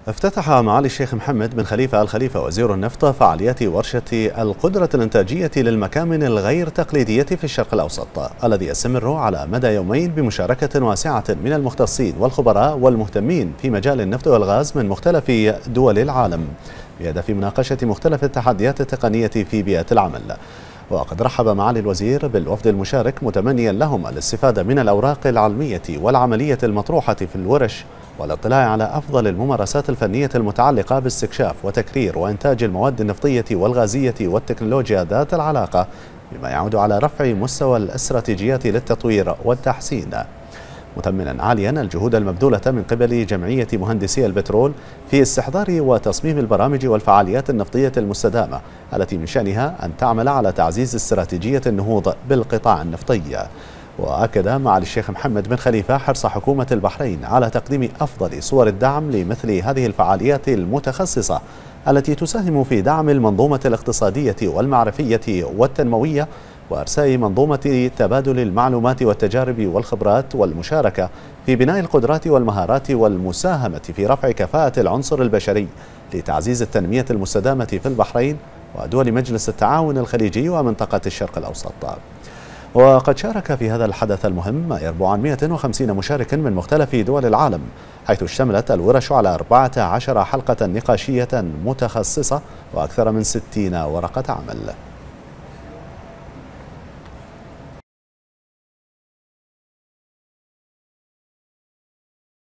افتتح معالي الشيخ محمد بن خليفة آل خليفة وزير النفط فعاليات ورشة القدرة الإنتاجية للمكامن الغير تقليدية في الشرق الأوسط، الذي يستمر على مدى يومين بمشاركة واسعة من المختصين والخبراء والمهتمين في مجال النفط والغاز من مختلف دول العالم، بهدف مناقشة مختلف التحديات التقنية في بيئة العمل. وقد رحب معالي الوزير بالوفد المشارك متمنيا لهم الاستفادة من الأوراق العلمية والعملية المطروحة في الورش والاطلاع على أفضل الممارسات الفنية المتعلقة باستكشاف وتكرير وإنتاج المواد النفطية والغازية والتكنولوجيا ذات العلاقة، بما يعود على رفع مستوى الاستراتيجيات للتطوير والتحسين، مثمنا عاليا الجهود المبذولة من قبل جمعية مهندسي البترول في استحضار وتصميم البرامج والفعاليات النفطية المستدامة التي من شأنها أن تعمل على تعزيز استراتيجية النهوض بالقطاع النفطي. وأكد معالي الشيخ محمد بن خليفة حرص حكومة البحرين على تقديم أفضل صور الدعم لمثل هذه الفعاليات المتخصصة التي تساهم في دعم المنظومة الاقتصادية والمعرفية والتنموية وإرساء منظومة تبادل المعلومات والتجارب والخبرات والمشاركة في بناء القدرات والمهارات والمساهمة في رفع كفاءة العنصر البشري لتعزيز التنمية المستدامة في البحرين ودول مجلس التعاون الخليجي ومنطقة الشرق الأوسط. وقد شارك في هذا الحدث المهم ما يربو عن 150 مشارك من مختلف دول العالم، حيث اشتملت الورش على 14 حلقة نقاشية متخصصة وأكثر من 60 ورقة عمل.